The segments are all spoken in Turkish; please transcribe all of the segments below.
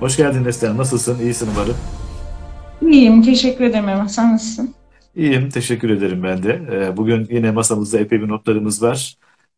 Hoş geldin Neslihan. Nasılsın? İyisin umarım. İyiyim, teşekkür ederim Emrah. Sen nasılsın? İyiyim. Teşekkür ederim ben de. Bugün yine masamızda epey bir notlarımız var.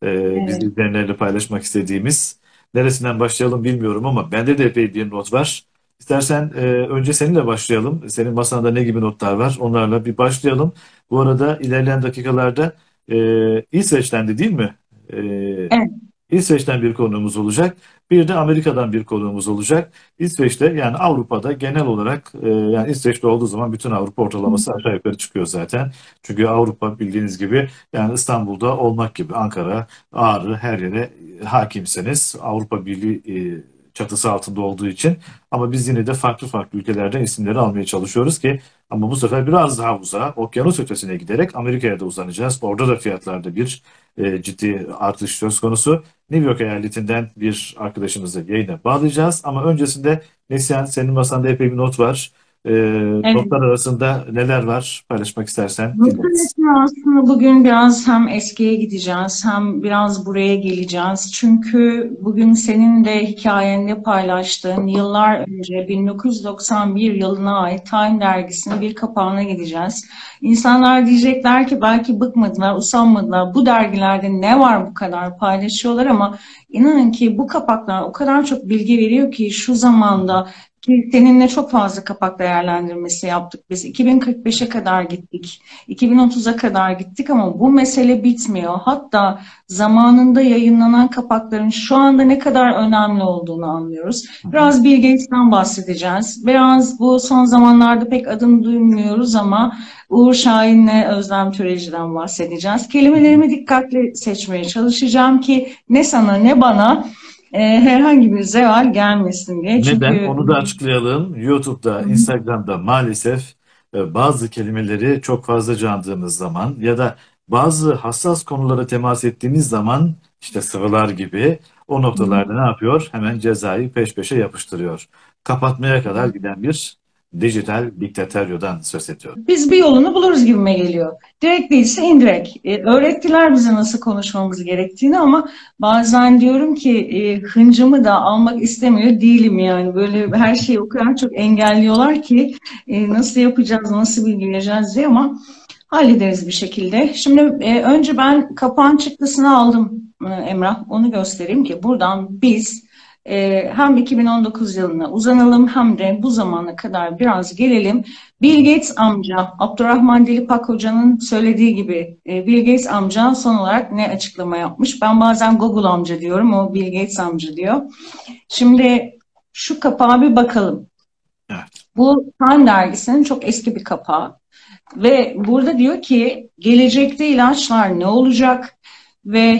Biz Evet. izleyenlerle paylaşmak istediğimiz. Neresinden başlayalım bilmiyorum ama bende de epey bir not var. İstersen önce seninle başlayalım. Senin masanda ne gibi notlar var? Onlarla bir başlayalım. Bu arada ilerleyen dakikalarda İsveç'ten de değil mi? Evet. İsveç'ten bir konuğumuz olacak. Bir de Amerika'dan bir konuğumuz olacak. İsveç'te yani Avrupa'da genel olarak yani İsveç'te olduğu zaman bütün Avrupa ortalaması aşağı yukarı çıkıyor zaten. Çünkü Avrupa bildiğiniz gibi yani İstanbul'da olmak gibi Ankara, Ağrı her yere hakimseniz Avrupa Birliği çatısı altında olduğu için ama biz yine de farklı farklı ülkelerden isimleri almaya çalışıyoruz ki ama bu sefer biraz daha uzağa okyanus ötesine giderek Amerika'ya da uzanacağız. Orada da fiyatlarda bir ciddi artış söz konusu. New York eyaletinden bir arkadaşımızı yayına bağlayacağız. Ama öncesinde Neslihan senin masanda epey bir not var. E, Evet. Notlar arasında neler var paylaşmak istersen dinleriz. Muhtemelen aslında bugün biraz hem eskiye gideceğiz hem biraz buraya geleceğiz. Çünkü bugün senin de hikayende paylaştığın yıllar önce 1991 yılına ait Time dergisinin bir kapağına gideceğiz. İnsanlar diyecekler ki belki bıkmadılar, usanmadılar. Bu dergilerde ne var bu kadar paylaşıyorlar ama inanın ki bu kapaklar o kadar çok bilgi veriyor ki şu zamanda ki seninle çok fazla kapak değerlendirmesi yaptık biz. 2045'e kadar gittik. 2030'a kadar gittik ama bu mesele bitmiyor. Hatta zamanında yayınlanan kapakların şu anda ne kadar önemli olduğunu anlıyoruz. Hı hı. Biraz Bill Gates'ten bahsedeceğiz. Biraz bu son zamanlarda pek adını duymuyoruz ama Uğur Şahin'le Özlem Türeci'den bahsedeceğiz. Kelimelerimi dikkatli seçmeye çalışacağım ki ne sana ne bana herhangi bir zeval gelmesin diye. Neden? Çünkü Onu da açıklayalım. YouTube'da, Instagram'da maalesef bazı kelimeleri çok fazla andığımız zaman ya da bazı hassas konulara temas ettiğimiz zaman işte sıvılar gibi o noktalarda ne yapıyor? Hemen cezayı peş peşe yapıştırıyor. Kapatmaya kadar giden bir dijital diktatöryodan söz ediyor. biz bir yolunu buluruz gibime geliyor. Direkt değilse indirekt. Öğrettiler bize nasıl konuşmamız gerektiğini ama bazen diyorum ki hıncımı da almak istemiyor değilim yani. Böyle her şeyi o kadar çok engelliyorlar ki nasıl yapacağız, nasıl bilgileyeceğiz diye ama hallederiz bir şekilde. Şimdi önce ben kapağın çıktısını aldım Emrah. Onu göstereyim ki buradan biz hem 2019 yılına uzanalım hem de bu zamana kadar biraz gelelim. Bill Gates amca, Abdurrahman Dilipak Hoca'nın söylediği gibi Bill Gates amca son olarak ne açıklama yapmış? Ben bazen Google amca diyorum, o Bill Gates amca diyor. Şimdi şu kapağa bir bakalım. Evet. Bu Time dergisinin çok eski bir kapağı. Ve burada diyor ki gelecekte ilaçlar ne olacak ve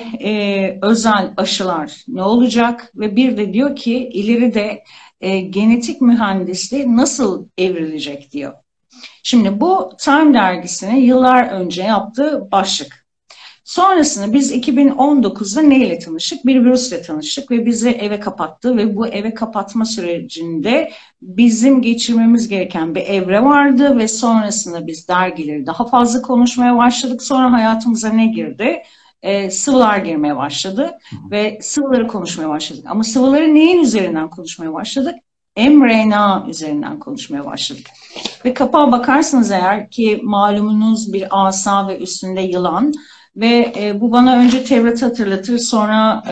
özel aşılar ne olacak ve bir de diyor ki ileride genetik mühendisliği nasıl evrilecek diyor. Şimdi bu Time dergisinin yıllar önce yaptığı başlık. Sonrasında biz 2019'da neyle tanıştık? Bir virüsle tanıştık ve bizi eve kapattı ve bu eve kapatma sürecinde bizim geçirmemiz gereken bir evre vardı ve sonrasında biz dergileri daha fazla konuşmaya başladık. Sonra hayatımıza ne girdi? Sıvılar girmeye başladı ve sıvıları konuşmaya başladık. Ama sıvıları neyin üzerinden konuşmaya başladık? mRNA üzerinden konuşmaya başladık. Ve kapağa bakarsanız eğer ki malumunuz bir asa ve üstünde yılan ve bu bana önce Tevrat hatırlatır, sonra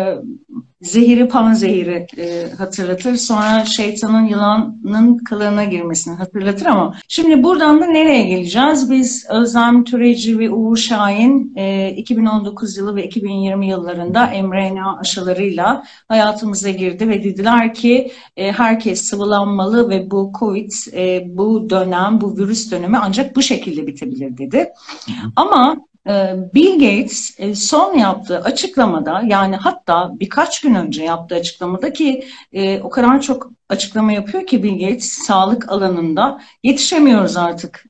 zehiri panzehiri hatırlatır, sonra şeytanın yılanın kılığına girmesini hatırlatır ama şimdi buradan da nereye geleceğiz? Biz Özlem Türeci ve Uğur Şahin 2019 yılı ve 2020 yıllarında mRNA aşılarıyla hayatımıza girdi ve dediler ki herkes sıvılanmalı ve bu Covid, bu dönem, bu virüs dönemi ancak bu şekilde bitebilir dedi. Ama Bill Gates son yaptığı açıklamada yani hatta birkaç gün önce yaptığı açıklamada ki o kadar çok açıklama yapıyor ki Bill Gates sağlık alanında yetişemiyoruz artık.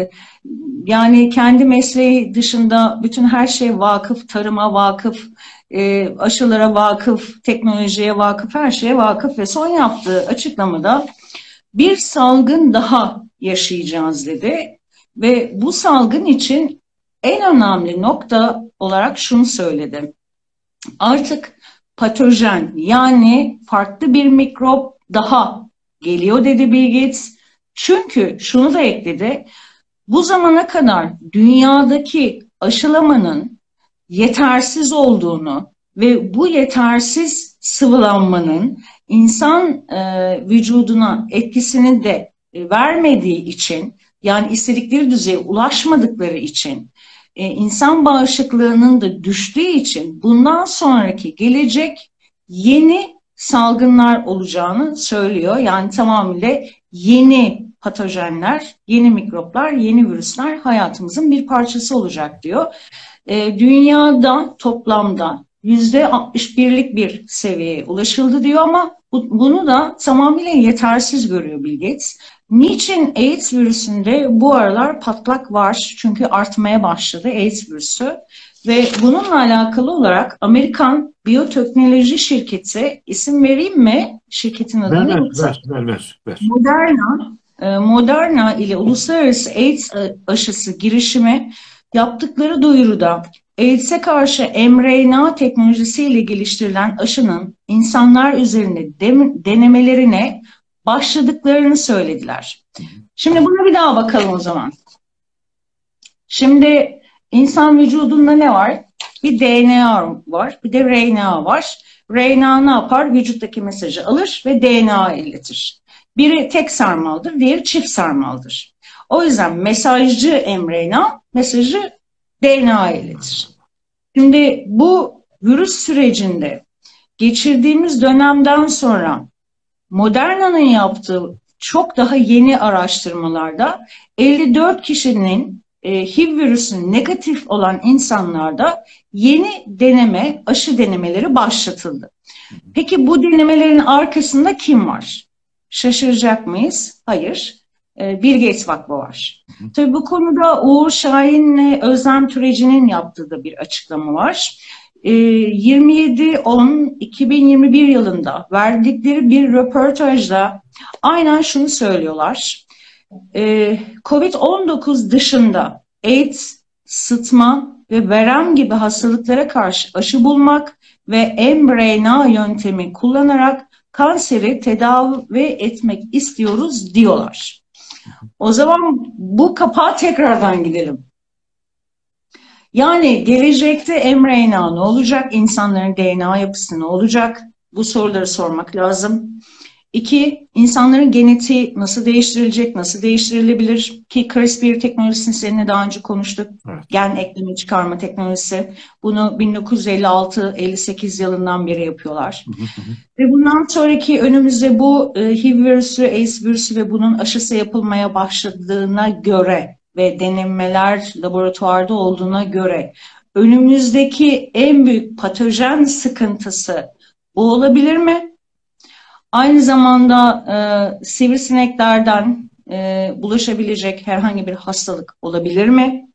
Yani kendi mesleği dışında bütün her şeye vakıf, tarıma vakıf, aşılara vakıf, teknolojiye vakıf, her şeye vakıf ve son yaptığı açıklamada bir salgın daha yaşayacağız dedi. Ve bu salgın için en önemli nokta olarak şunu söyledi. Artık patojen yani farklı bir mikrop daha geliyor dedi Bill Gates. Çünkü şunu da ekledi. Bu zamana kadar dünyadaki aşılamanın yetersiz olduğunu ve bu yetersiz sıvılanmanın insan vücuduna etkisini de vermediği için, yani istedikleri düzeye ulaşmadıkları için, insan bağışıklığının da düştüğü için bundan sonraki gelecek yeni salgınlar olacağını söylüyor. Yani tamamıyla yeni patojenler, yeni mikroplar, yeni virüsler hayatımızın bir parçası olacak diyor. Dünyada toplamda %61'lik bir seviyeye ulaşıldı diyor ama bunu da tamamıyla yetersiz görüyor Bill Gates. Niçin AIDS virüsünde bu aralar patlak var? Çünkü artmaya başladı AIDS virüsü. Ve bununla alakalı olarak Amerikan biyoteknoloji şirketi, isim vereyim mi şirketin adını? Ver. Moderna ile uluslararası AIDS aşısı girişimi yaptıkları duyuruda AIDS'e karşı mRNA teknolojisiyle geliştirilen aşının insanlar üzerinde denemelerine başladıklarını söylediler. Şimdi buna bir daha bakalım o zaman. Şimdi insan vücudunda ne var? Bir DNA var, bir de RNA var. RNA ne yapar? Vücuttaki mesajı alır ve DNA'ya iletir. Biri tek sarmaldır, diğeri çift sarmaldır. O yüzden mesajcı mRNA mesajı DNA'ya iletir. Şimdi bu virüs sürecinde geçirdiğimiz dönemden sonra Moderna'nın yaptığı çok daha yeni araştırmalarda 54 kişinin HIV virüsü negatif olan insanlarda yeni aşı denemeleri başlatıldı. Peki bu denemelerin arkasında kim var? Şaşıracak mıyız? Hayır. Bill Gates Vakfı var. Tabii bu konuda Uğur Şahin'le Özlem Türeci'nin yaptığı da bir açıklama var. 27-10-2021 yılında verdikleri bir röportajda aynen şunu söylüyorlar. Covid-19 dışında AIDS, sıtma ve verem gibi hastalıklara karşı aşı bulmak ve mRNA yöntemi kullanarak kanseri tedavi etmek istiyoruz diyorlar. O zaman bu kapağa tekrardan gidelim. Yani gelecekte mRNA ne olacak? İnsanların DNA yapısı ne olacak? Bu soruları sormak lazım. 2, insanların genetiği nasıl değiştirilecek, nasıl değiştirilebilir? Ki CRISPR teknolojisini seninle daha önce konuştuk. Evet. Gen ekleme çıkarma teknolojisi. Bunu 1956-58 yılından beri yapıyorlar. Ve bundan sonraki önümüzde bu HIV virüsü, AIDS virüsü ve bunun aşısı yapılmaya başladığına göre ve denemeler laboratuvarda olduğuna göre önümüzdeki en büyük patojen sıkıntısı bu olabilir mi? Aynı zamanda sivrisineklerden bulaşabilecek herhangi bir hastalık olabilir mi?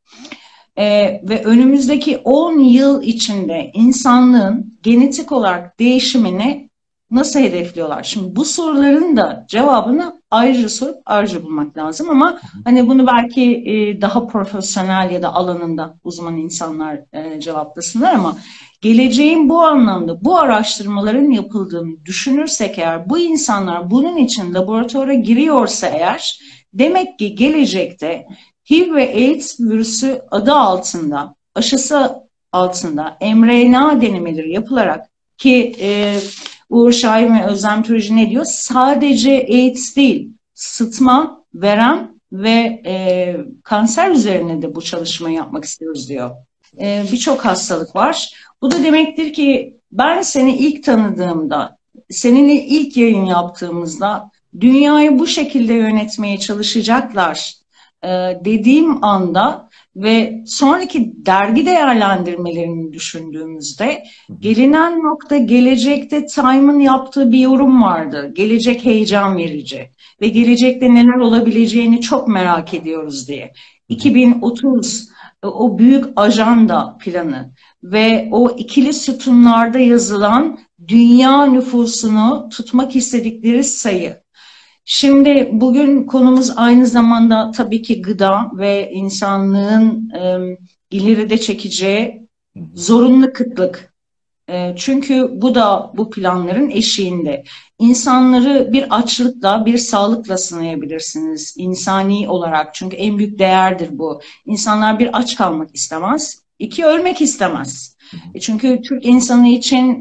Ve önümüzdeki 10 yıl içinde insanlığın genetik olarak değişimini nasıl hedefliyorlar? Şimdi bu soruların da cevabını ayrıca sorup ayrıca bulmak lazım ama hani bunu belki daha profesyonel ya da alanında uzman insanlar cevaplasınlar ama geleceğin bu anlamda bu araştırmaların yapıldığını düşünürsek eğer bu insanlar bunun için laboratuvara giriyorsa eğer demek ki gelecekte HIV ve AIDS virüsü adı altında aşısı altında mRNA denemeleri yapılarak ki Uğur Şahin ve Özlem Türeci ne diyor? Sadece AIDS değil, sıtma, verem ve kanser üzerine de bu çalışmayı yapmak istiyoruz diyor. Birçok hastalık var. Bu da demektir ki ben seni ilk tanıdığımda, seninle ilk yayın yaptığımızda dünyayı bu şekilde yönetmeye çalışacaklar dediğim anda ve sonraki dergi değerlendirmelerini düşündüğümüzde gelinen nokta gelecekte Time'ın yaptığı bir yorum vardı. Gelecek heyecan verici ve gelecekte neler olabileceğini çok merak ediyoruz diye. 2030 o büyük ajanda planı ve o ikili sütunlarda yazılan dünya nüfusunu tutmak istedikleri sayı. Şimdi bugün konumuz aynı zamanda tabii ki gıda ve insanlığın ileride çekeceği zorunlu kıtlık. Çünkü bu da bu planların eşiğinde. İnsanları bir açlıkla, bir sağlıkla sınayabilirsiniz insani olarak. Çünkü en büyük değerdir bu. İnsanlar bir aç kalmak istemez, iki ölmek istemez. Çünkü Türk insanı için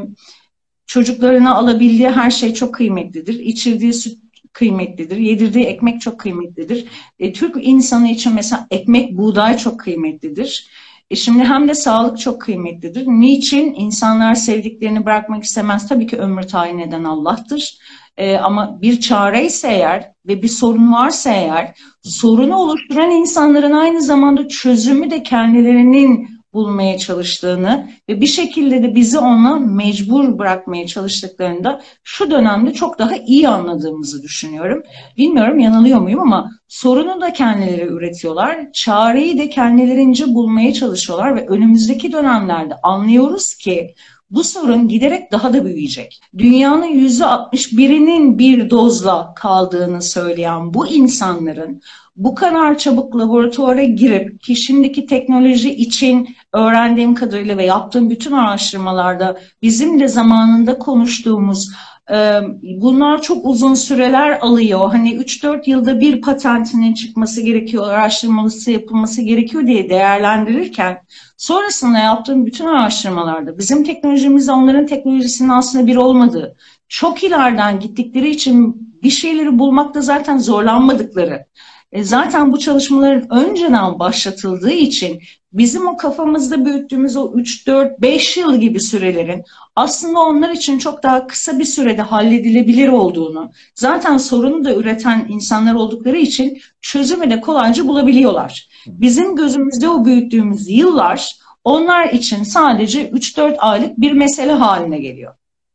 çocuklarına alabildiği her şey çok kıymetlidir. İçirdiği süt kıymetlidir. Yedirdiği ekmek çok kıymetlidir. Türk insanı için mesela ekmek, buğday çok kıymetlidir. Şimdi hem de sağlık çok kıymetlidir. Niçin? İnsanlar sevdiklerini bırakmak istemez. Tabii ki ömür tayin eden Allah'tır. Ama bir çare ise eğer ve bir sorun varsa eğer, sorunu oluşturan insanların aynı zamanda çözümü de kendilerinin bulmaya çalıştığını ve bir şekilde de bizi ona mecbur bırakmaya çalıştıklarında şu dönemde çok daha iyi anladığımızı düşünüyorum. Bilmiyorum yanılıyor muyum ama sorunu da kendileri üretiyorlar, çareyi de kendilerince bulmaya çalışıyorlar ve önümüzdeki dönemlerde anlıyoruz ki bu sorun giderek daha da büyüyecek. Dünyanın %61'inin bir dozla kaldığını söyleyen bu insanların bu kadar çabuk laboratuvara girip ki şimdiki teknoloji için öğrendiğim kadarıyla ve yaptığım bütün araştırmalarda bizim de zamanında konuştuğumuz bunlar çok uzun süreler alıyor. Hani 3-4 yılda bir patentinin çıkması gerekiyor, araştırması yapılması gerekiyor diye değerlendirirken sonrasında yaptığım bütün araştırmalarda bizim teknolojimizle onların teknolojisinin aslında bir olmadığı, çok ileriden gittikleri için bir şeyleri bulmakta zaten zorlanmadıkları, zaten bu çalışmaların önceden başlatıldığı için bizim o kafamızda büyüttüğümüz o 3, 4, 5 yıl gibi sürelerin aslında onlar için çok daha kısa bir sürede halledilebilir olduğunu, zaten sorunu da üreten insanlar oldukları için çözümü de kolayca bulabiliyorlar. Bizim gözümüzde o büyüttüğümüz yıllar onlar için sadece 3-4 aylık bir mesele haline geliyor.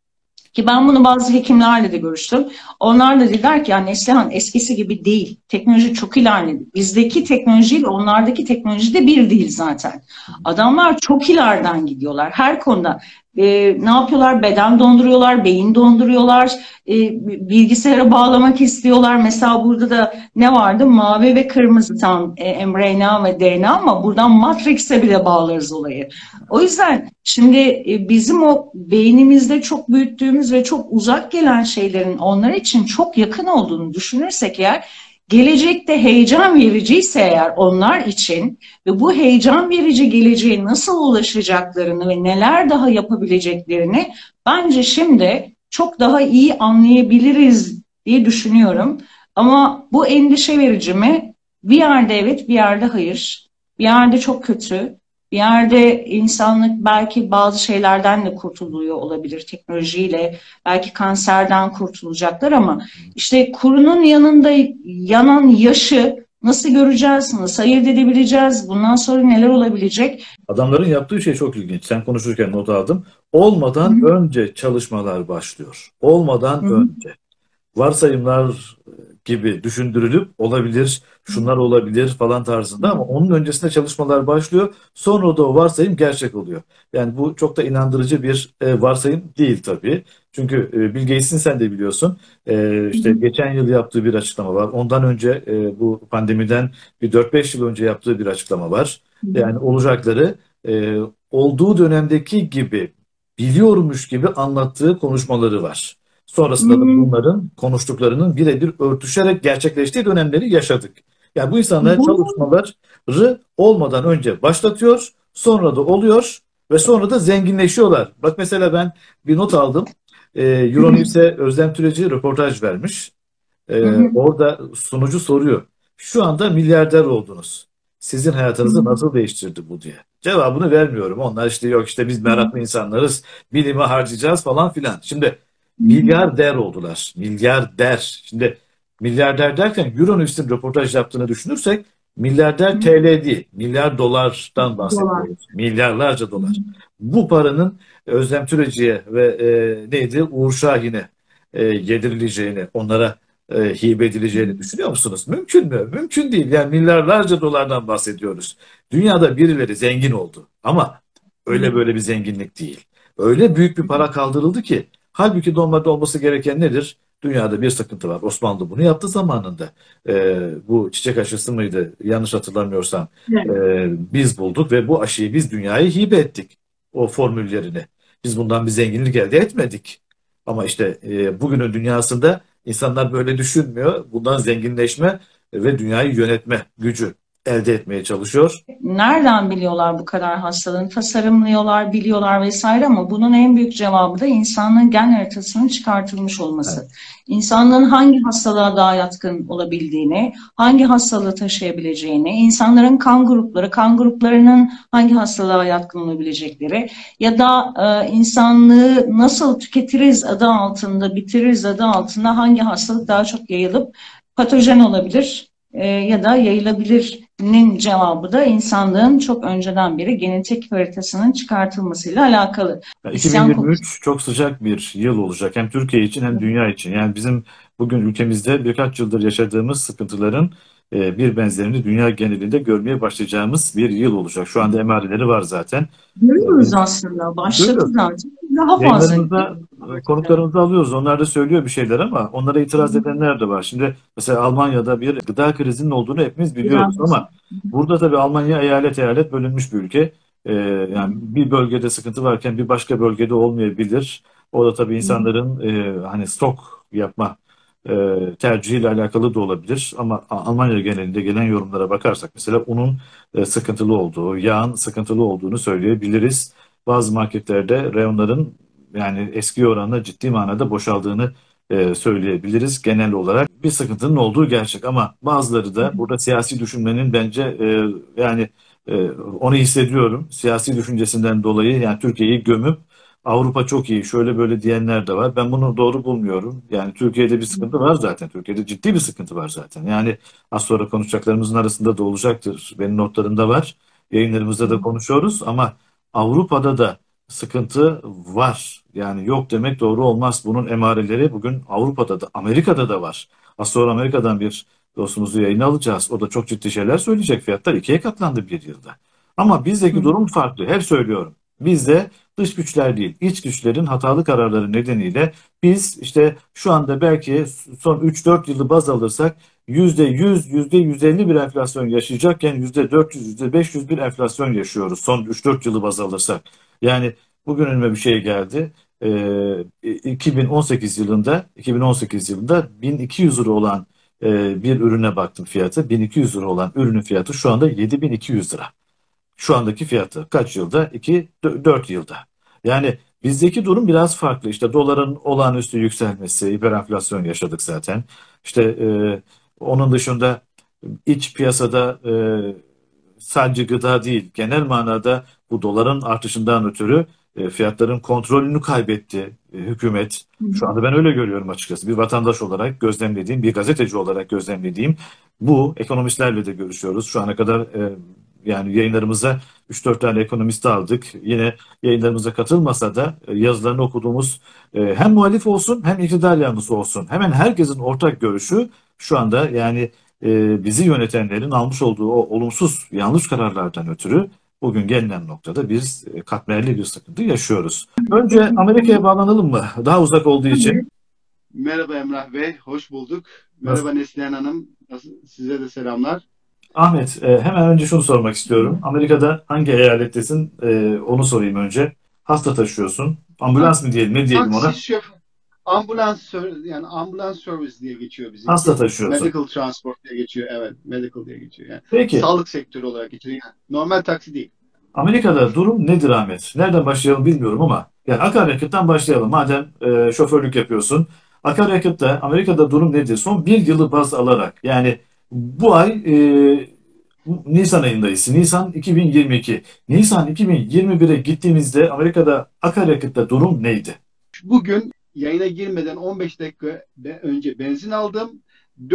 Ki ben bunu bazı hekimlerle de görüştüm. Onlar da dediler ki yani Neslihan eskisi gibi değil. Teknoloji çok ilerledi. Bizdeki teknolojiyle onlardaki teknoloji de bir değil zaten. Adamlar çok ileriden gidiyorlar her konuda. Ne yapıyorlar? Beden donduruyorlar, beyin donduruyorlar, bilgisayara bağlamak istiyorlar. Mesela burada da ne vardı? Mavi ve kırmızı tam mRNA ve DNA ama buradan Matrix'e bile bağlarız olayı. O yüzden şimdi bizim o beynimizde çok büyüttüğümüz ve çok uzak gelen şeylerin onlar için çok yakın olduğunu düşünürsek eğer gelecekte heyecan vericiyse eğer onlar için ve bu heyecan verici geleceğe nasıl ulaşacaklarını ve neler daha yapabileceklerini bence şimdi çok daha iyi anlayabiliriz diye düşünüyorum. Ama bu endişe verici mi? Bir yerde evet, bir yerde hayır. Bir yerde çok kötü. Bir yerde insanlık belki bazı şeylerden de kurtuluyor olabilir teknolojiyle. Belki kanserden kurtulacaklar ama işte kurunun yanında yanan yaşı nasıl göreceğiz, nasıl ayırt edebileceğiz, bundan sonra neler olabilecek? Adamların yaptığı şey çok ilginç. Sen konuşurken not aldım. Olmadan Hı önce çalışmalar başlıyor. Olmadan hı, önce. Varsayımlar gibi düşündürülüp olabilir, şunlar olabilir falan tarzında ama onun öncesinde çalışmalar başlıyor. Sonra da o varsayım gerçek oluyor. Yani bu çok da inandırıcı bir varsayım değil tabii. Çünkü Bill Gates'in sen de biliyorsun. İşte geçen yıl yaptığı bir açıklama var. Ondan önce bu pandemiden bir 4-5 yıl önce yaptığı bir açıklama var. Yani olacakları olduğu dönemdeki gibi biliyormuş gibi anlattığı konuşmaları var. Sonrasında da bunların konuştuklarının birebir örtüşerek gerçekleştiği dönemleri yaşadık. Yani bu insanlar Bu çalışmaları olmadan önce başlatıyor, sonra da oluyor ve sonra da zenginleşiyorlar. Bak mesela ben bir not aldım. Euronews'e Özlem Türeci röportaj vermiş. Orada sunucu soruyor. Şu anda milyarder oldunuz. Sizin hayatınızı nasıl değiştirdi bu diye. Cevabını vermiyorum. Onlar işte yok işte biz meraklı insanlarız. Bilime harcayacağız falan filan. Şimdi milyarder oldular. Milyarder. Şimdi milyarder derken Euronews'in röportaj yaptığını düşünürsek milyarder TL değil. Milyar dolardan dolar. bahsediyoruz. Milyarlarca dolar. Bu paranın Özlem Türeci'ye ve neydi Uğur Şahin'e yedirileceğini, onlara hibe edileceğini düşünüyor musunuz? Mümkün mü? Mümkün değil. Yani milyarlarca dolardan bahsediyoruz. Dünyada birileri zengin oldu. Ama öyle böyle bir zenginlik değil. Öyle büyük bir para kaldırıldı ki halbuki normalde olması gereken nedir? Dünyada bir sıkıntı var. Osmanlı bunu yaptı zamanında. Bu çiçek aşısı mıydı? Yanlış hatırlamıyorsam. Evet. Biz bulduk ve bu aşıyı biz dünyaya hibe ettik. O formüllerini. Biz bundan bir zenginlik elde etmedik. Ama işte bugünün dünyasında insanlar böyle düşünmüyor. Bundan zenginleşme ve dünyayı yönetme gücü elde etmeye çalışıyor. Nereden biliyorlar bu kadar hastalığını? Tasarımlıyorlar, biliyorlar vesaire ama bunun en büyük cevabı da insanlığın gen haritasının çıkartılmış Evet. olması. İnsanlığın hangi hastalığa daha yatkın olabildiğini, hangi hastalığı taşıyabileceğini, insanların kan gruplarının hangi hastalığa yatkın olabilecekleri ya da insanlığı nasıl tüketiriz adı altında, bitiririz adı altında hangi hastalık daha çok yayılıp patojen olabilir ya da yayılabilir'nin cevabı da insanlığın çok önceden beri genetik haritasının çıkartılmasıyla alakalı. Ya İsyan konusu. 2023 çok sıcak bir yıl olacak hem Türkiye için hem dünya için. Yani bizim bugün ülkemizde birkaç yıldır yaşadığımız sıkıntıların bir benzerini dünya genelinde görmeye başlayacağımız bir yıl olacak. Şu anda emareleri var zaten. Görüyoruz aslında. Başladı Görüyoruz. zaten. Daha fazla Yayınlarımızda konuklarımızı alıyoruz. Onlar da söylüyor bir şeyler ama onlara itiraz edenler de var. Şimdi mesela Almanya'da bir gıda krizinin olduğunu hepimiz biliyoruz ama burada tabii Almanya eyalet eyalet bölünmüş bir ülke. Yani bir bölgede sıkıntı varken bir başka bölgede olmayabilir. O da tabii insanların hani stok yapma tercihiyle alakalı da olabilir. Ama Almanya genelinde gelen yorumlara bakarsak mesela unun sıkıntılı olduğu, yağın sıkıntılı olduğunu söyleyebiliriz. Bazı marketlerde reyonların yani eski oranla ciddi manada boşaldığını söyleyebiliriz. Genel olarak bir sıkıntının olduğu gerçek ama bazıları da burada siyasi düşünmenin bence yani onu hissediyorum. Siyasi düşüncesinden dolayı yani Türkiye'yi gömüp Avrupa çok iyi şöyle böyle diyenler de var. Ben bunu doğru bulmuyorum. Yani Türkiye'de bir sıkıntı var zaten. Türkiye'de ciddi bir sıkıntı var zaten. Yani az sonra konuşacaklarımızın arasında da olacaktır. Benim notlarımda var. Yayınlarımızda da konuşuyoruz ama Avrupa'da da sıkıntı var. Yani yok demek doğru olmaz. Bunun emareleri bugün Avrupa'da da, Amerika'da da var. Az sonra Amerika'dan bir dostumuzu yayına alacağız. O da çok ciddi şeyler söyleyecek. Fiyatlar ikiye katlandı bir yılda. Ama bizdeki durum farklı. Hep söylüyorum. Bizde dış güçler değil, iç güçlerin hatalı kararları nedeniyle biz işte şu anda belki son 3-4 yılı baz alırsak %100, %150 bir enflasyon yaşayacakken %400, %500 bir enflasyon yaşıyoruz son 3-4 yılı baz alırsak. Yani bugün önüme bir şey geldi. 2018 yılında 1200 lira olan bir ürüne baktım fiyatı. 1200 lira olan ürünün fiyatı şu anda 7200 lira. Şu andaki fiyatı kaç yılda? 4 yılda. Yani bizdeki durum biraz farklı. İşte doların olağanüstü yükselmesi, hiperenflasyon yaşadık zaten. İşte onun dışında iç piyasada sadece gıda değil, genel manada bu doların artışından ötürü fiyatların kontrolünü kaybetti hükümet. Şu anda ben öyle görüyorum açıkçası. Bir vatandaş olarak gözlemlediğim, bir gazeteci olarak gözlemlediğim bu. Ekonomistlerle de görüşüyoruz. Şu ana kadar yani yayınlarımıza 3-4 tane ekonomist aldık. Yine yayınlarımıza katılmasa da yazılarını okuduğumuz hem muhalif olsun hem iktidar yanlısı olsun. Hemen herkesin ortak görüşü şu anda yani bizi yönetenlerin almış olduğu o olumsuz yanlış kararlardan ötürü bugün gelinen noktada biz katmerli bir sıkıntı yaşıyoruz. Önce Amerika'ya bağlanalım mı? Daha uzak olduğu için. Merhaba Emrah Bey, hoş bulduk. Nasıl? Merhaba Neslihan Hanım, size de selamlar. Ahmet, hemen önce şunu sormak istiyorum. Amerika'da hangi eyalettesin? Onu sorayım önce. Hasta taşıyorsun. Tak, Ambulans mı diyelim, ne diyelim taksi ona? şoför, yani ambulans service diye geçiyor Hasta bizimki. taşıyorsun. Medical transport diye geçiyor, evet, medical diye geçiyor. Yani Peki, sağlık sektörü olarak geçiyor. Yani normal taksi değil. Amerika'da durum nedir Ahmet? Nereden başlayalım bilmiyorum ama yani akaryakıttan başlayalım. Madem şoförlük yapıyorsun. Akaryakıtta Amerika'da durum nedir? Son bir yılı baz alarak yani bu ay Nisan ayındayız. Nisan 2022. Nisan 2021'e gittiğimizde Amerika'da akaryakıtta durum neydi? Bugün yayına girmeden 15 dakika önce benzin aldım.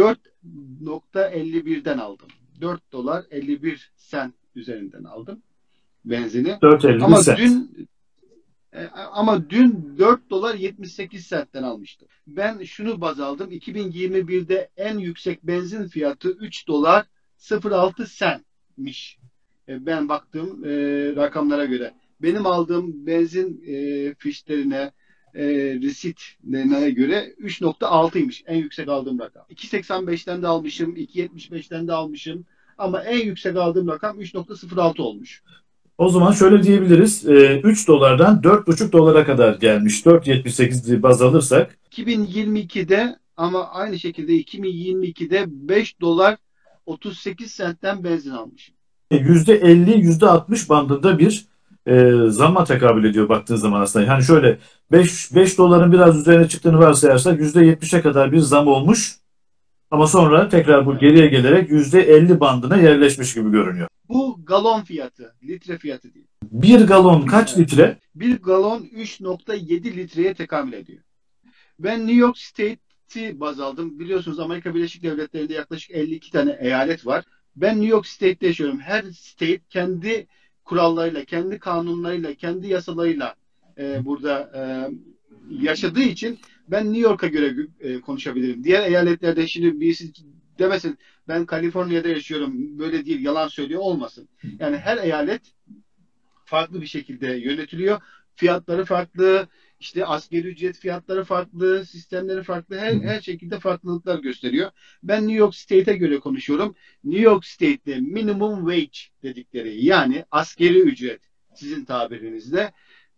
4,51'den aldım. 4 dolar 51 sent üzerinden aldım benzini. 4.51 Ama sent. dün Ama dün 4 dolar 78 sentten almıştım. Ben şunu baz aldım. 2021'de en yüksek benzin fiyatı 3 dolar 06 centmiş. Ben baktığım rakamlara göre. Benim aldığım benzin fişlerine, risitlerine göre 3,6'ymış en yüksek aldığım rakam. 2,85'ten de almışım, 2,75'ten de almışım. Ama en yüksek aldığım rakam 3,06 olmuş. O zaman şöyle diyebiliriz. 3 dolardan 4,5 dolara kadar gelmiş. 4,78 baz alırsak 2022'de ama aynı şekilde 2022'de 5 dolar 38 sentten benzin almışım. %50, %60 bandında bir zamma tekabül ediyor baktığın zaman aslında. Hani şöyle 5 doların biraz üzerine çıktığını varsayarsak %70'e kadar bir zam olmuş. Ama sonra tekrar bu geriye gelerek %50 bandına yerleşmiş gibi görünüyor. Bu galon fiyatı, litre fiyatı değil. Bir galon kaç Evet. litre? Bir galon 3,7 litreye tekamül ediyor. Ben New York State'i baz aldım. Biliyorsunuz Amerika Birleşik Devletleri'nde yaklaşık 52 tane eyalet var. Ben New York State'te yaşıyorum. Her state kendi kurallarıyla, kendi kanunlarıyla, kendi yasalarıyla burada yaşadığı için ben New York'a göre konuşabilirim. Diğer eyaletlerde şimdi birisi demesin ben Kaliforniya'da yaşıyorum, böyle değil, yalan söylüyor olmasın. Yani her eyalet farklı bir şekilde yönetiliyor. Fiyatları farklı, işte asgari ücret fiyatları farklı, sistemleri farklı, her şekilde farklılıklar gösteriyor. Ben New York State'e göre konuşuyorum. New York State'de minimum wage dedikleri, yani asgari ücret sizin tabirinizde.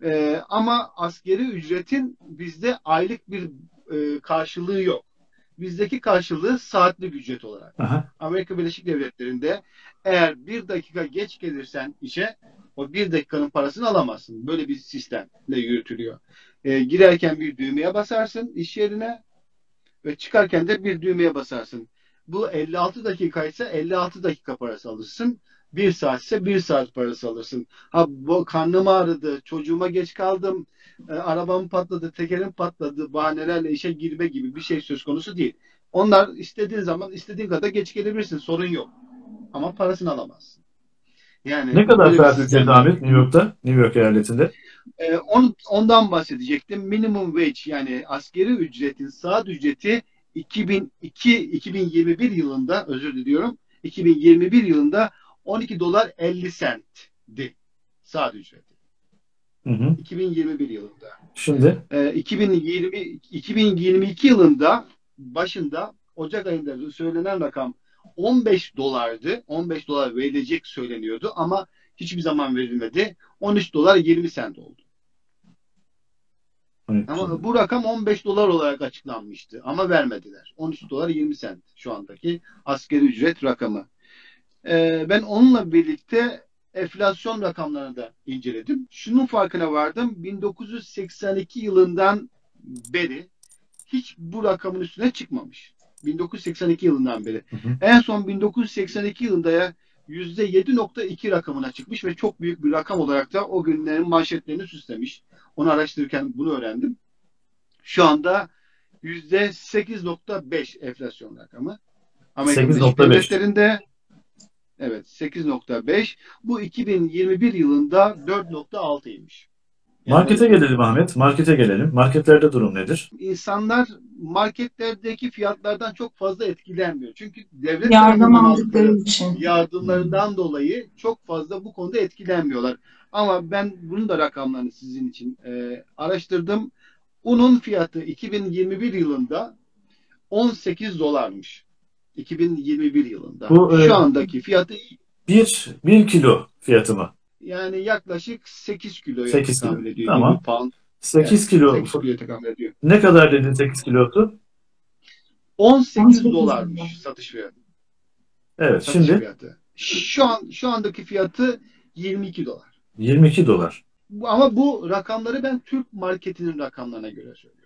Ama asgari ücretin bizde aylık bir karşılığı yok. Bizdeki karşılığı saatlik ücret olarak. Aha. Amerika Birleşik Devletleri'nde eğer 1 dakika geç gelirsen işe, o 1 dakikanın parasını alamazsın. Böyle bir sistemle yürütülüyor. Girerken bir düğmeye basarsın iş yerine ve çıkarken de bir düğmeye basarsın. Bu 56 dakikaysa 56 dakika parası alırsın. 1 saat ise 1 saat parası alırsın. Ha, bu karnım ağrıdı, çocuğuma geç kaldım, arabam patladı, tekerim patladı, bahanelerle işe girme gibi bir şey söz konusu değil. Onlar istediğin zaman istediğin kadar geç gelebilirsin, sorun yok. Ama parasını alamazsın. Yani Ne kadar böyle bir saat ücreti sistem Ahmet var. New York'ta, New York eyaletinde? Ondan bahsedecektim. Minimum wage, yani asgari ücretin saat ücreti 2021 yılında, özür diliyorum, 2021 yılında 12 dolar 50 centti saat ücreti. Hı hı. 2021 yılında. Şimdi 2022 yılında başında Ocak ayında söylenen rakam 15 dolardı. 15 dolar verilecek söyleniyordu ama hiçbir zaman verilmedi. 13 dolar 20 sent oldu. Ama bu rakam 15 dolar olarak açıklanmıştı ama vermediler. 13 dolar 20 sent şu andaki asgari ücret rakamı. Ben onunla birlikte enflasyon rakamlarını da inceledim. Şunun farkına vardım. 1982 yılından beri hiç bu rakamın üstüne çıkmamış. 1982 yılından beri. hı hı. En son 1982 yılında ya %7,2 rakamına çıkmış ve çok büyük bir rakam olarak da o günlerin manşetlerini süslemiş. Onu araştırırken bunu öğrendim. Şu anda %8,5 enflasyon rakamı. Amerika Birleşik 8,5. Devletleri'nde evet 8,5. Bu 2021 yılında 4,6'ymış. Yani Markete gelelim Ahmet. Markete gelelim. Marketlerde durum nedir? insanlar marketlerdeki fiyatlardan çok fazla etkilenmiyor. Çünkü devlet Yardım tarafından aldıkları aldıkları için. yardımlarından dolayı çok fazla bu konuda etkilenmiyorlar. Ama ben bunun da rakamlarını sizin için araştırdım. Unun fiyatı 2021 yılında 18 dolarmış. 2021 yılında. Bu Şu andaki fiyatı bir kilo fiyatı mı? yani yaklaşık 8 kiloya 8 kilo. tekamül ediyor. Tamam. 20 pound. 8 Evet, kilo. 8 kiloya tekamül ediyor. Ne kadar dedin 8 kilosu? 18 dolar. dolarmış satış fiyatı. Evet, Satış şimdi fiyatı. Şu andaki fiyatı 22 dolar. 22 dolar. Ama bu rakamları ben Türk marketinin rakamlarına göre söylüyorum.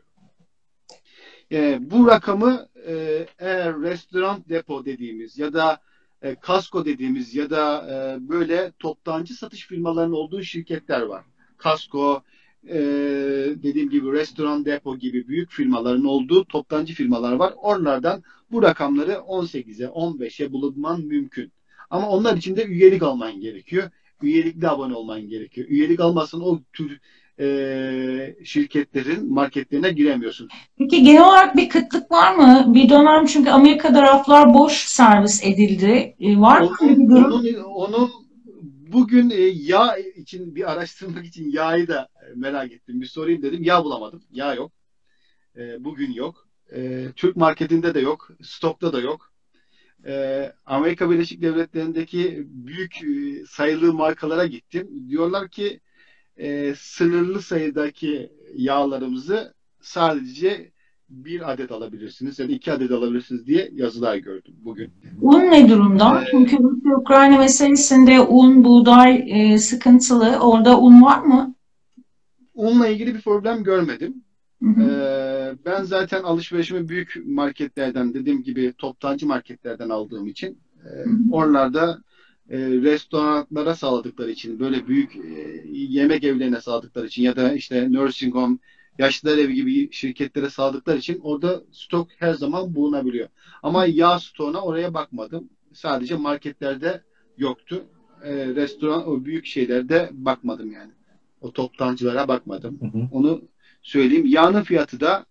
Bu rakamı eğer restoran depo dediğimiz ya da Costco dediğimiz ya da böyle toptancı satış firmalarının olduğu şirketler var. Costco, dediğim gibi restoran depo gibi büyük firmaların olduğu toptancı firmalar var. Oralardan bu rakamları 18'e 15'e bulman mümkün. Ama onlar için de üyelik alman gerekiyor. Üyelikle abone olman gerekiyor. Üyelik almazsan o tür şirketlerin marketlerine giremiyorsun. Peki genel olarak bir kıtlık var mı? Bir dönem çünkü Amerika'da raflar boş servis edildi. Var mı bir durum? Onun bugün yağ için bir araştırmak için yağı da merak ettim. Bir sorayım dedim. Yağ bulamadım. Yağ yok. Bugün yok. Türk marketinde de yok. Stokta da yok. Amerika Birleşik Devletleri'ndeki büyük sayılı markalara gittim. Diyorlar ki sınırlı sayıdaki yağlarımızı sadece bir adet alabilirsiniz ya da iki adet alabilirsiniz diye yazılar gördüm bugün. Un ne durumda? Çünkü Rusya-Ukrayna meselesinde un, buğday sıkıntılı. Orada un var mı? Unla ilgili bir problem görmedim. Hı hı. Ben zaten alışverişimi büyük marketlerden, dediğim gibi toptancı marketlerden aldığım için oralarda restoranlara sağladıkları için, böyle büyük yemek evlerine sağladıkları için ya da işte nursing home, yaşlılar evi gibi şirketlere sağladıkları için orada stok her zaman bulunabiliyor. Ama yağ stoğuna oraya bakmadım. Sadece marketlerde yoktu. Restoran, o büyük şeylerde bakmadım yani. O toptancılara bakmadım. Onu söyleyeyim. Yağın fiyatı da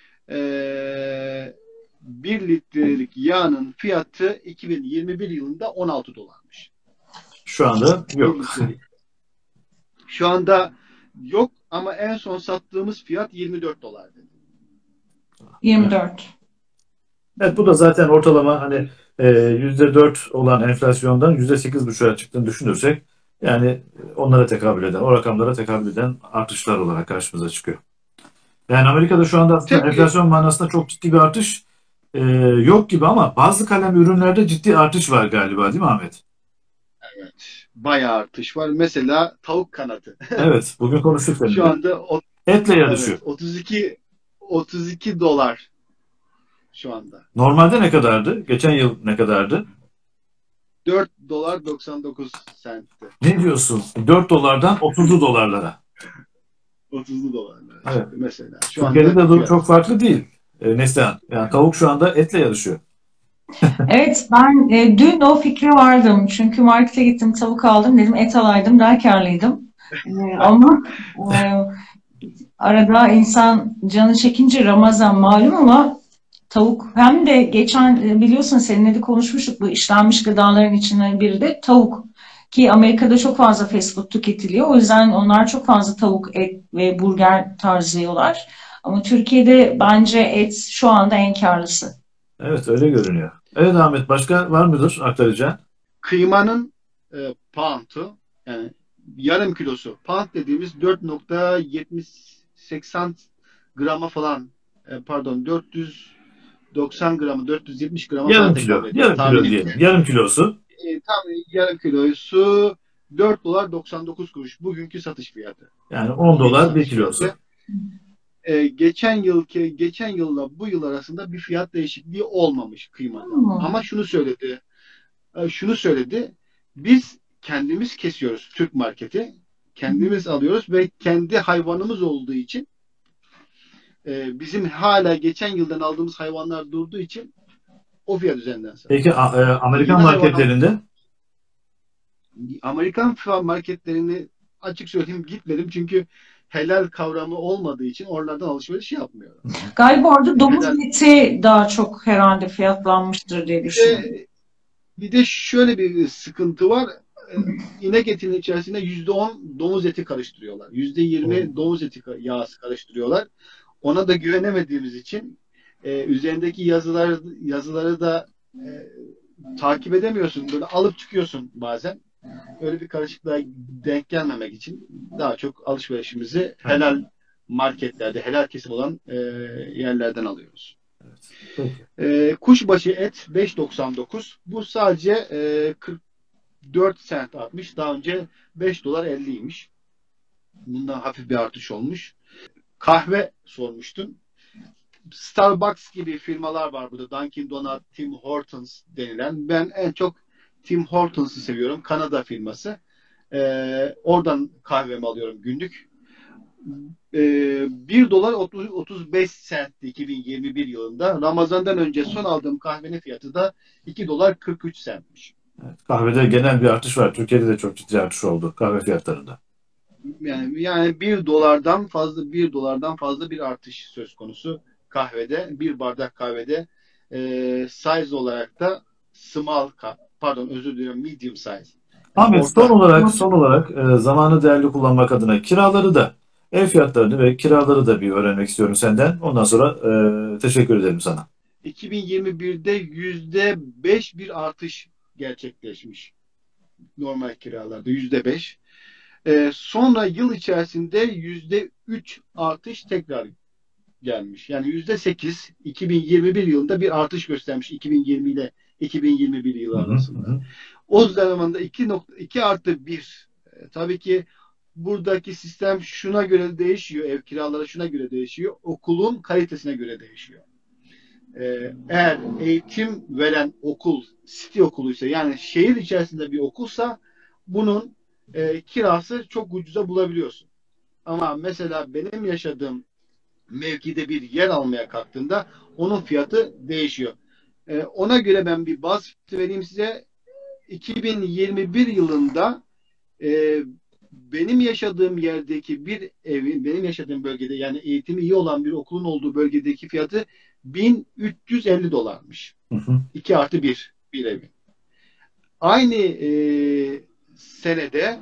1 litrelik yağın fiyatı 2021 yılında 16 dolarmış. Şu anda yok. Şu anda yok ama en son sattığımız fiyat 24 dolar dedi. 24. Evet, bu da zaten ortalama hani %4 olan enflasyondan %8,5'a çıktığını düşünürsek yani onlara tekabül eden, o rakamlara tekabül eden artışlar olarak karşımıza çıkıyor. Yani Amerika'da şu anda aslında enflasyon manasında çok ciddi bir artış yok gibi ama bazı kalem ürünlerde ciddi artış var galiba, değil mi Ahmet? Evet. Bayağı artış var. Mesela tavuk kanadı. Evet. Bugün konuştuk seninle. Şu anda etle yarışıyor. Evet, 32 dolar şu anda. Normalde ne kadardı? Geçen yıl ne kadardı? 4 dolar 99 sentti. Ne diyorsun? 4 dolardan 30'lu dolarlara. 30'lu dolarlar. Evet. Mesela. Türkiye'de de durum çok farklı değil. Neslihan. Yani tavuk şu anda etle yarışıyor. Evet, ben dün o fikre vardım. Çünkü markete gittim, tavuk aldım. Dedim et alaydım, daha karlıydım. Ama arada insan canı çekince, Ramazan malum, ama tavuk, hem de geçen biliyorsun seninle de konuşmuştuk, bu işlenmiş gıdaların içinden biri de tavuk. Ki Amerika'da çok fazla fast food tüketiliyor. O yüzden onlar çok fazla tavuk, et ve burger tarzı yiyorlar. Ama Türkiye'de bence et şu anda en karlısı. Evet, öyle görünüyor. Evet Ahmet, başka var mıdır aktaracağın? Kıymanın pound'u, yani yarım kilosu. Pound dediğimiz 4,70-80 grama falan, pardon 490 gramı, 470 grama Yarım falan kilo. tekabül ediyor. Yarım kilo diyelim. Yarım kilosu. Tam yarım kilosu 4 dolar 99 kuruş. Bugünkü satış fiyatı. Yani 10 dolar bir kilosu. Geçen yılla bu yıl arasında bir fiyat değişikliği olmamış kıymada. Ama şunu söyledi. Biz kendimiz kesiyoruz Türk marketi. Kendimiz alıyoruz ve kendi hayvanımız olduğu için bizim hala geçen yıldan aldığımız hayvanlar durduğu için o fiyat üzerinden satıyoruz. Peki Amerikan marketlerinde? Amerikan marketlerini açık söyleyeyim gitmedim çünkü helal kavramı olmadığı için oralardan alışveriş yapmıyorum. Galiba orada domuz eti daha çok herhalde fiyatlanmıştır diye düşünüyorum. Bir de şöyle bir sıkıntı var. İnek etinin içerisinde %10 domuz eti karıştırıyorlar. %20 domuz eti yağısı karıştırıyorlar. Ona da güvenemediğimiz için üzerindeki yazıları da takip edemiyorsun. Böyle alıp çıkıyorsun bazen. Öyle bir karışıklığa denk gelmemek için daha çok alışverişimizi helal marketlerde, helal kesim olan yerlerden alıyoruz. Evet. Kuşbaşı et 5,99. Bu sadece 44 sent artmış. Daha önce 5 dolar 50'ymiş. Bundan hafif bir artış olmuş. Kahve sormuştun. Starbucks gibi firmalar var burada. Dunkin Donut, Tim Hortons denilen. Ben en çok Tim Hortons'ı seviyorum. Kanada firması. Oradan kahvemi alıyorum günlük. 1 dolar 35 sentti 2021 yılında. Ramazan'dan önce son aldığım kahvenin fiyatı da 2 dolar 43 sentmiş. Evet, kahvede genel bir artış var. Türkiye'de de çok ciddi artış oldu kahve fiyatlarında. Yani 1 dolardan fazla bir artış söz konusu kahvede. Bir bardak kahvede size olarak da medium size. Ahmet, son olarak zamanı değerli kullanmak adına kiraları da, ev fiyatlarını ve kiraları da bir öğrenmek istiyorum senden. Ondan sonra teşekkür ederim sana. 2021'de %5 bir artış gerçekleşmiş normal kiralarda %5. Sonra yıl içerisinde %3 artış tekrar gelmiş. Yani %8 2021 yılında bir artış göstermiş 2020 ile 2021 yılı arasında. O zaman da 2+1. Tabii ki buradaki sistem şuna göre değişiyor. Ev kiraları şuna göre değişiyor. Okulun kalitesine göre değişiyor. Eğer eğitim veren okul city okuluysa, yani şehir içerisinde bir okulsa, bunun kirası çok ucuza bulabiliyorsun. Ama mesela benim yaşadığım mevkide bir yer almaya kalktığında onun fiyatı değişiyor. Ona göre ben bir baz fiyatı vereyim size. 2021 yılında benim yaşadığım yerdeki bir evin, benim yaşadığım bölgede, yani eğitimi iyi olan bir okulun olduğu bölgedeki fiyatı $1.350'mış. 2+1 bir evin. Aynı senede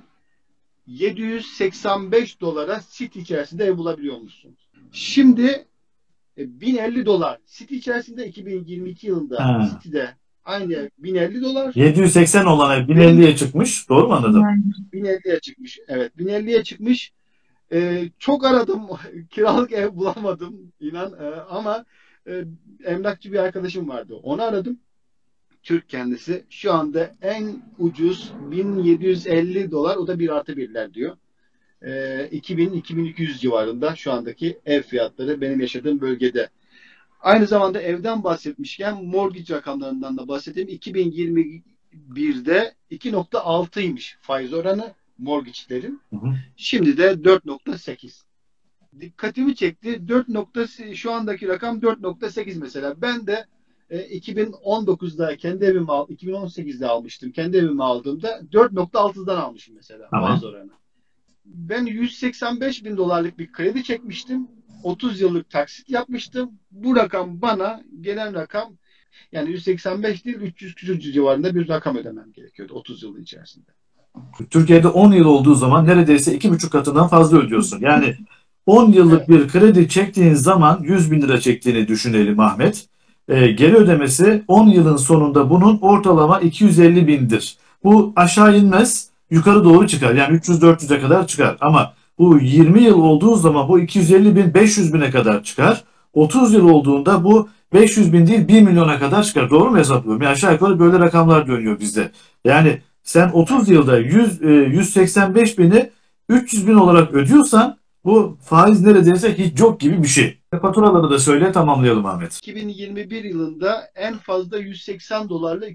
$785 City içerisinde ev bulabiliyormuşsun. Şimdi $1.050 City içerisinde 2022 yılında City'de aynı ev $1.050. 780 olan ev 1050'ye çıkmış. Doğru mu anladım? 1050'ye çıkmış. Evet, 1050'ye çıkmış. Çok aradım. Kiralık ev bulamadım. İnan. Ama emlakçı bir arkadaşım vardı. Onu aradım. Türk kendisi. Şu anda en ucuz $1.750. O da 1+1'ler diyor. 2000-2200 civarında şu andaki ev fiyatları benim yaşadığım bölgede. Aynı zamanda evden bahsetmişken mortgage rakamlarından da bahsedeyim. 2021'de 2.6'ymış faiz oranı mortgage'lerin. Şimdi de 4.8. Dikkatimi çekti. Şu andaki rakam 4.8 mesela. Ben de 2019'da kendi evimi 2018'de almıştım. Kendi evimi aldığımda 4.6'dan almışım mesela faiz oranı. Ben $185.000 bir kredi çekmiştim. 30 yıllık taksit yapmıştım. Bu rakam, bana gelen rakam, yani 185 değil 300 küsur civarında bir rakam ödemem gerekiyordu 30 yıl içerisinde. Türkiye'de 10 yıl olduğu zaman neredeyse 2,5 katından fazla ödüyorsun. Yani 10 yıllık bir kredi çektiğin zaman 100.000 lira çektiğini düşünelim Ahmet. Geri ödemesi 10 yılın sonunda bunun ortalama 250.000'dir. Bu aşağı inmez, yukarı doğru çıkar. Yani 300-400'e kadar çıkar. Ama bu 20 yıl olduğu zaman bu 250.000 500.000'e kadar çıkar. 30 yıl olduğunda bu 500.000 değil 1 milyona kadar çıkar. Doğru mu hesaplıyorum? Yani aşağı yukarı böyle rakamlar dönüyor bizde. Yani sen 30 yılda 185.000'i 300.000 olarak ödüyorsan bu faiz neredeyse hiç yok gibi bir şey. Faturaları da söyle, tamamlayalım Ahmet. 2021 yılında en fazla $180 ile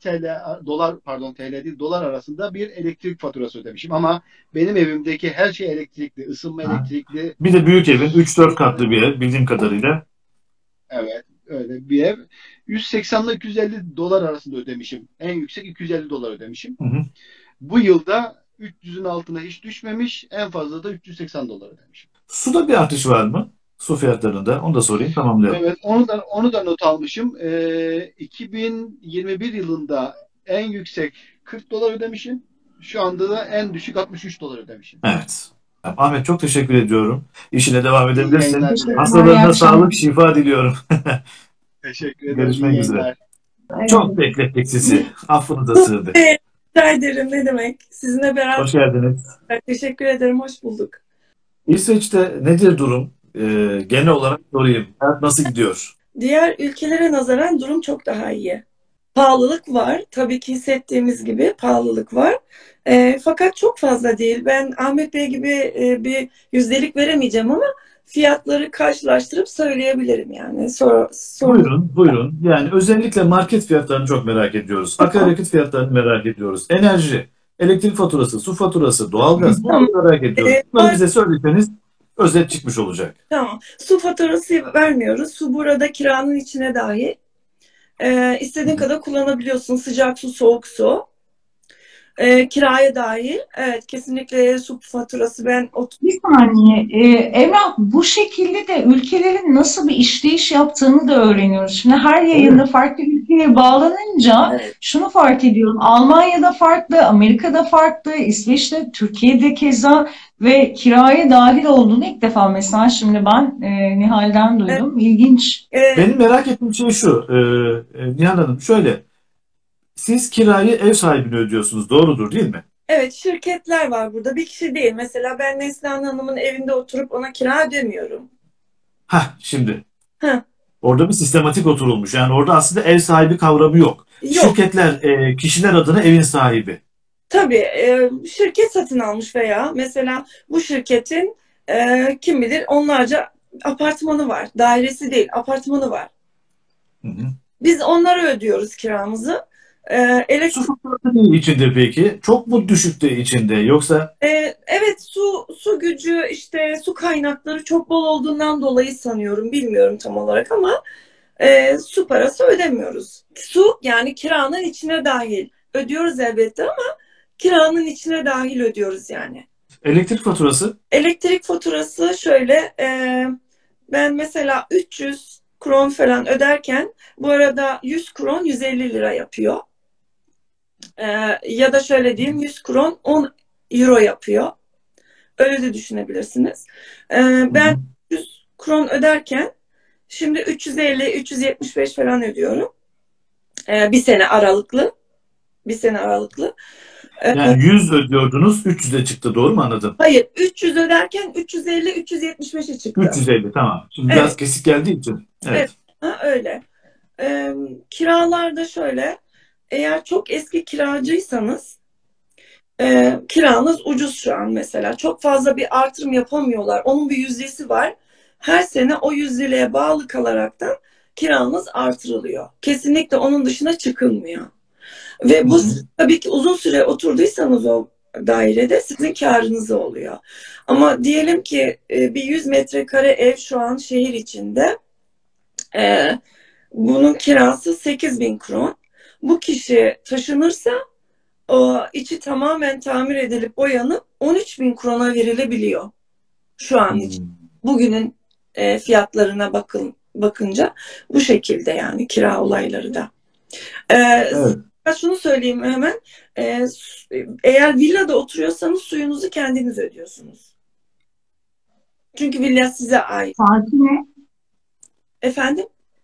$250 arasında bir elektrik faturası ödemişim. Ama benim evimdeki her şey elektrikli, ısınma elektrikli. Bir de büyük evin 3-4 katlı bir ev bildiğim kadarıyla. Evet, öyle bir ev. 180 ile $250 arasında ödemişim. En yüksek $250 ödemişim. Bu yılda 300'ün altına hiç düşmemiş. En fazla da $380 ödemişim. Suda bir artış var mı? Su fiyatlarında. Onu da sorayım, tamamlayalım. Evet, onu da not almışım. 2021 yılında en yüksek $40 ödemişim. Şu anda da en düşük $63 ödemişim. Evet. Ahmet, çok teşekkür ediyorum. İşine devam İyi edebilirsin. yayınlar dilerim. Hastalarına sağlık, şifa diliyorum. Teşekkür ederim. Görüşmek İyi üzere. yayınlar. Çok beklettik sizi. Affını da sığdık. Rica ederim, ne demek. Sizinle beraber Hoş geldiniz. teşekkür ederim, hoş bulduk. İsveç'te nedir durum? Genel olarak sorayım. Hayat nasıl gidiyor? Diğer ülkelere nazaran durum çok daha iyi. Pahalılık var. Tabii ki hissettiğimiz gibi pahalılık var. Fakat çok fazla değil. Ben Ahmet Bey gibi bir yüzdelik veremeyeceğim ama fiyatları karşılaştırıp söyleyebilirim yani. Buyurun. Yani özellikle market fiyatlarını çok merak ediyoruz. Akaryakıt fiyatlarını merak ediyoruz. Enerji, elektrik faturası, su faturası, doğalgaz, bunları merak ediyoruz. Bunları bize söyleseniz özet çıkmış olacak. Tamam. Su faturası vermiyoruz. Su burada kiranın içine dahil. İstediğin kadar kullanabiliyorsun. Sıcak su, soğuk su. Kiraya dahil. Evet, kesinlikle su faturası ben Bir saniye, Emrah, bu şekilde de ülkelerin nasıl bir işleyiş yaptığını da öğreniyoruz. Şimdi her yayında Evet. farklı ülkeye bağlanınca Evet. şunu fark ediyorum. Almanya'da farklı, Amerika'da farklı, İsveç'te, Türkiye'de keza ve kiraya dahil olduğunu ilk defa mesela şimdi ben Nihal'den Evet. duydum. İlginç. Benim merak ettiğim şey şu, Nihan Hanım, şöyle, siz kirayı ev sahibine ödüyorsunuz, doğrudur değil mi? Evet, şirketler var burada. Bir kişi değil. Mesela ben Neslihan Hanım'ın evinde oturup ona kira ödemiyorum. Şimdi Heh, orada bir sistematik oturulmuş. Yani orada aslında ev sahibi kavramı yok. yok. Şirketler, kişiler adına evin sahibi. Tabii şirket satın almış veya mesela bu şirketin kim bilir onlarca apartmanı var. Dairesi değil, apartmanı var. Hı hı. Biz onlara ödüyoruz kiramızı. Su Elektrik, faturası ne içinde peki? Çok mu düşüktü içinde? Yoksa evet, su gücü, işte su kaynakları çok bol olduğundan dolayı sanıyorum, bilmiyorum tam olarak ama su parası ödemiyoruz. Su yani kiranın içine dahil. Ödüyoruz elbette ama kiranın içine dahil ödüyoruz yani. elektrik faturası? Elektrik faturası şöyle, ben mesela 300 kron falan öderken bu arada 100 kron 150 lira yapıyor. Ya da şöyle diyeyim, 100 kron 10 euro yapıyor. Öyle de düşünebilirsiniz. Hı Ben hı. 100 kron öderken şimdi 350, 375 falan ödüyorum. Bir sene aralıklı. Bir sene aralıklı. Yani 100 ödüyordunuz, 300'e çıktı, doğru mu anladım? Hayır, 300 öderken 350, 375'e çıktı. 350, tamam. Şimdi Evet, biraz kesik geldiği için. evet. Evet. Öyle. Kiralarda şöyle, eğer çok eski kiracıysanız kiranız ucuz şu an mesela. Çok fazla bir artırım yapamıyorlar. Onun bir yüzdesi var. Her sene o yüzdeliğe bağlı kalaraktan kiranız artırılıyor. Kesinlikle onun dışına çıkılmıyor. Hı Ve bu hı. tabii ki uzun süre oturduysanız o dairede sizin karınız oluyor. Ama diyelim ki bir 100 metrekare ev şu an şehir içinde. E, Bunun kirası 8.000 kron. Bu kişi taşınırsa o içi tamamen tamir edilip boyanıp 13.000 krona verilebiliyor şu an için. Hmm. Bugünün fiyatlarına bakınca bu şekilde yani kira olayları da. Evet. Şunu söyleyeyim hemen. Eğer villada oturuyorsanız suyunuzu kendiniz ödüyorsunuz. Çünkü villa size ait. Farkı ne? Efendim?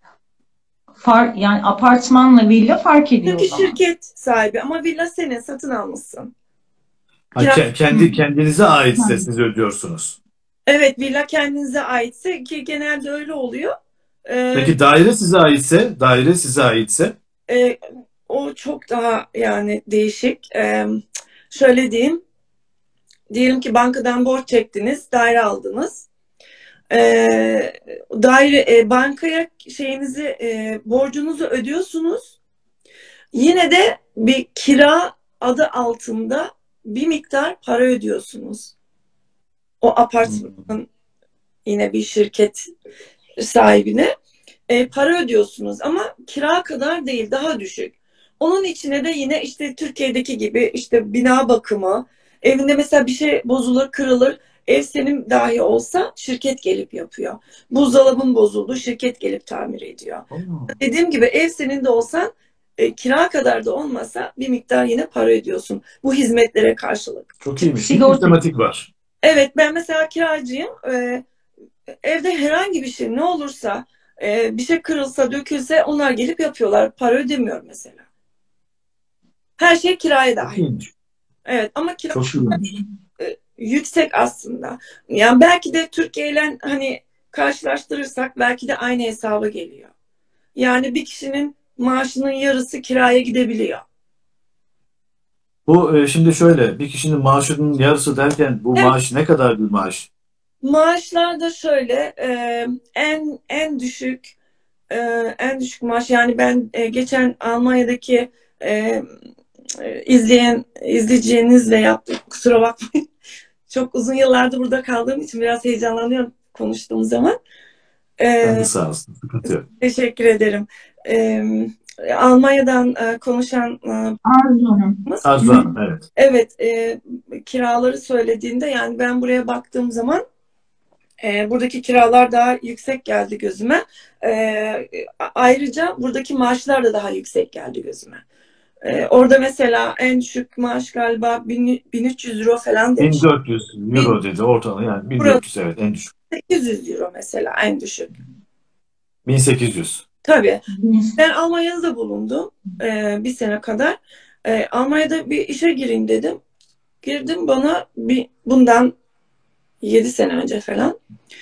Yani apartmanla villa fark ediyor Çünkü o zaman. şirket sahibi ama villa senin, satın almışsın. Ha, kendinize aitse siz ödüyorsunuz. Evet, villa kendinize aitse ki genelde öyle oluyor. Peki daire size aitse E, O çok daha yani değişik. Şöyle diyeyim. Diyelim ki bankadan borç çektiniz, daire aldınız. Bankaya borcunuzu ödüyorsunuz. Yine de bir kira adı altında bir miktar para ödüyorsunuz. O apartmanın yine bir şirket sahibine para ödüyorsunuz ama kira kadar değil, daha düşük. Onun içine de yine işte Türkiye'deki gibi işte bina bakımı, evinde mesela bir şey bozulur, kırılır. Ev senin dahi olsa şirket gelip yapıyor. Buzdolabın bozuldu, şirket gelip tamir ediyor. Dediğim gibi ev senin de olsan kira kadar da olmasa bir miktar yine para ödüyorsun bu hizmetlere karşılık. çok iyiymiş. Bir Sigorta. sistematik var. Evet, ben mesela kiracıyım. Evde herhangi bir şey ne olursa bir şey kırılsa, dökülse onlar gelip yapıyorlar. Para ödemiyorum mesela. Her şey kiraya Çok dahil. iyiymiş. Evet ama kira Çok iyiymiş. yüksek aslında. Yani belki de Türkiye ile hani karşılaştırırsak belki de aynı hesaba geliyor. Yani bir kişinin maaşının yarısı kiraya gidebiliyor. Bu şimdi şöyle, bir kişinin maaşının yarısı derken bu Evet, maaş ne kadar bir maaş? maaşlar da şöyle en düşük maaş yani ben geçen Almanya'daki izleyeceğinizle yaptım. Kusura bakmayın. Çok uzun yıllardır burada kaldığım için biraz heyecanlanıyorum konuştuğum zaman. Kendi E, sağ olsun. Sıkıntı yok. Teşekkür ederim. Almanya'dan konuşan Arzu Hanım. Arzu Hanım, evet. evet, kiraları söylediğinde yani ben buraya baktığım zaman buradaki kiralar daha yüksek geldi gözüme. Ayrıca buradaki maaşlar da daha yüksek geldi gözüme. Orada mesela en düşük maaş galiba 1300 euro falan demiş. 1400 euro dedi ortalama, yani 1400, evet, en düşük. 800 euro mesela en düşük. 1800. Tabii. Ben Almanya'da bulundum bir sene kadar. Almanya'da bir işe gireyim dedim. Girdim, bana bundan 7 sene önce falan.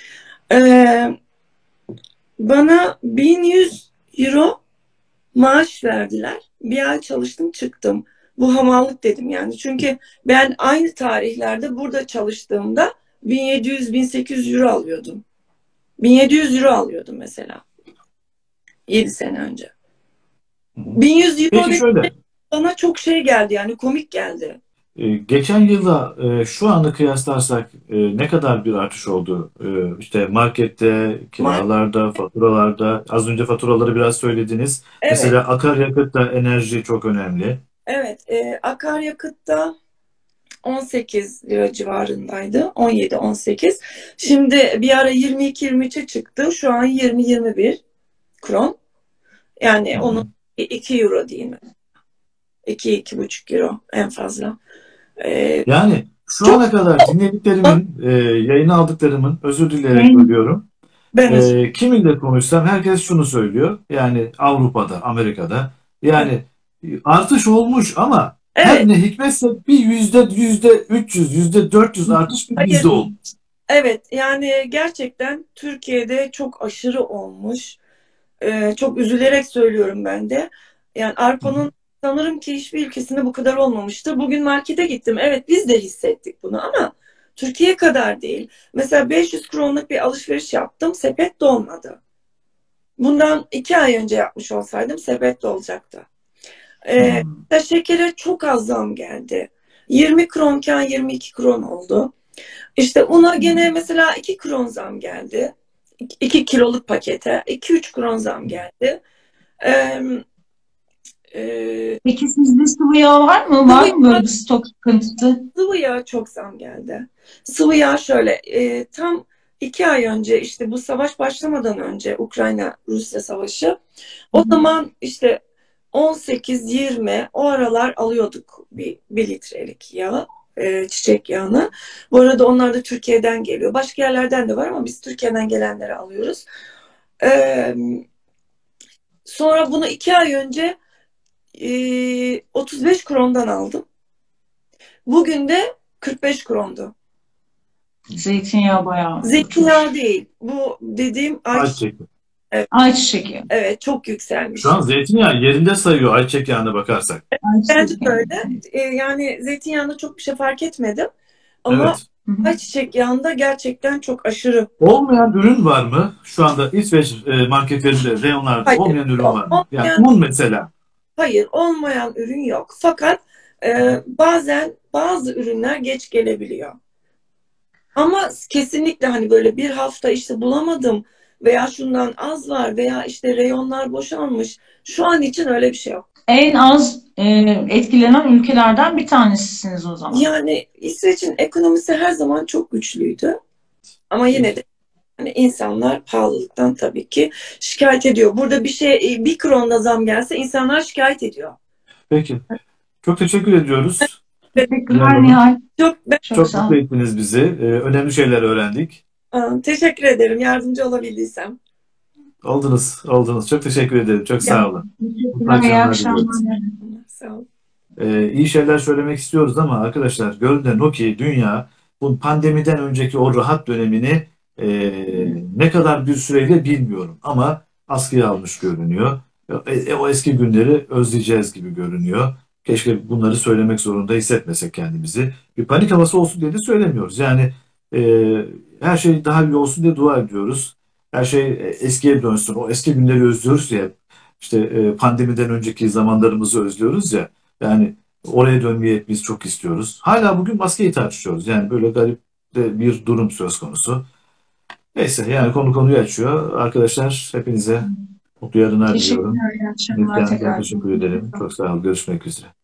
Bana 1100 euro maaş verdiler. Bir ay çalıştım, çıktım. Bu hamallık dedim yani. Çünkü ben aynı tarihlerde burada çalıştığımda 1700-1800 euro alıyordum. 1700 euro alıyordum mesela. 7 sene önce. 1100 euro Peki şöyle, bana çok şey geldi yani, komik geldi. geçen yılla şu anı kıyaslarsak ne kadar bir artış oldu? İşte markette, kiralarda, faturalarda. Az önce faturaları biraz söylediniz. Evet. Mesela akaryakıtta, enerji çok önemli. Evet, akaryakıtta 18 lira civarındaydı. 17-18. Şimdi bir ara 22-23'e çıktı. Şu an 20-21 kron. Yani onun 2 euro diyeyim. 2-2,5 euro en fazla. Yani şu ana kadar dinlediklerimin, yayını aldıklarımın, özür dileyerek bölüyorum. Ben Kiminle konuşsam herkes şunu söylüyor. Yani Avrupa'da, Amerika'da. Yani artış olmuş ama her evet, ne hikmetse bir %300, %400 artış bir bizde olmuş. evet, yani gerçekten Türkiye'de çok aşırı olmuş. Çok üzülerek söylüyorum ben de. Yani arpanın sanırım ki hiçbir ülkesinde bu kadar olmamıştır. Bugün markete gittim. Evet, biz de hissettik bunu ama Türkiye kadar değil. Mesela 500 kronluk bir alışveriş yaptım. Sepet dolmadı. Bundan 2 ay önce yapmış olsaydım sepet dolacaktı. Şekere çok az zam geldi. 20 kronken 22 kron oldu. İşte una gene mesela 2 kron zam geldi. 2 kiloluk pakete 2-3 kron zam geldi. Peki sizde sıvı yağ var mı? Var mı böyle bir stok sıkıntısı? Sıvı yağ çok zam geldi. Sıvı yağ şöyle, tam 2 ay önce, işte bu savaş başlamadan önce, Ukrayna-Rusya savaşı, o zaman işte 18-20 o aralar alıyorduk bir litrelik yağ, çiçek yağını. Bu arada onlar da Türkiye'den geliyor. Başka yerlerden de var ama biz Türkiye'den gelenleri alıyoruz. Sonra bunu 2 ay önce 35 krondan aldım. Bugün de 45 krondu. Zeytinyağı bayağı. Zeytinyağı değil. Bu dediğim Ayçiçek. Evet. Ayçiçek yağı. Evet, çok yükselmiş. Şu an zeytinyağı yerinde sayıyor ayçiçek yağına bakarsak. Bence de öyle. Yani zeytinyağında çok bir şey fark etmedim. Ama Evet. ayçiçek yağında gerçekten çok aşırı. Olmayan ürün var mı? Şu anda İsveç marketlerinde, reyonlarda Hayır, olmayan ürün var mı? Yani olmayan- un mesela. Hayır, olmayan ürün yok. Fakat bazen bazı ürünler geç gelebiliyor. Ama kesinlikle hani böyle bir hafta işte bulamadım veya şundan az var veya işte reyonlar boşalmış. Şu an için öyle bir şey yok. En az etkilenen ülkelerden bir tanesisiniz o zaman. Yani İsveç'in ekonomisi her zaman çok güçlüydü. Ama yine de hani insanlar pahalılıktan tabii ki şikayet ediyor. Burada bir kronda zam gelse insanlar şikayet ediyor. Peki. Çok teşekkür ediyoruz. Teşekkürler Nihal. Çok sağ mutlu olun. ettiniz bizi. Önemli şeyler öğrendik. Teşekkür ederim yardımcı olabildiysem. Oldunuz. Çok teşekkür ederim. Çok sağ olun. Teşekkürler. İyi akşamlar. Sağ olun. İyi şeyler söylemek istiyoruz ama arkadaşlar, görünen o ki dünya bu pandemiden önceki o rahat dönemini ne kadar bir süreyle bilmiyorum ama askıya almış görünüyor. O eski günleri özleyeceğiz gibi görünüyor. Keşke bunları söylemek zorunda hissetmesek kendimizi. Bir panik havası olsun diye de söylemiyoruz. Yani her şey daha iyi olsun diye dua ediyoruz. Her şey eskiye dönsün. O eski günleri özlüyoruz ya. İşte pandemiden önceki zamanlarımızı özlüyoruz ya. Yani oraya dönmeyi biz çok istiyoruz. Hala bugün maskeyi tartışıyoruz. Yani böyle garip de bir durum söz konusu. Neyse, yani konu konuyu açıyor. Arkadaşlar, hepinize Mutlu yarınlar diliyorum. Teşekkürler. İyi akşamlar Neslihan'cığım tekrar. teşekkür ederim. Çok sağ ol. Görüşmek üzere.